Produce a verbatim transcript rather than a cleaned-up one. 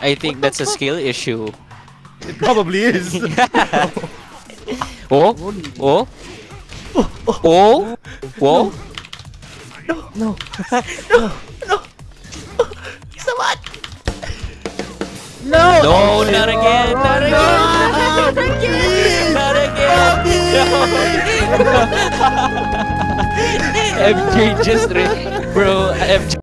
I think that's a skill issue. It probably is. Oh? Oh? Oh? Whoa? No. Someone! No! No, not again! Not again! Not again! No! M J just re- bro, M J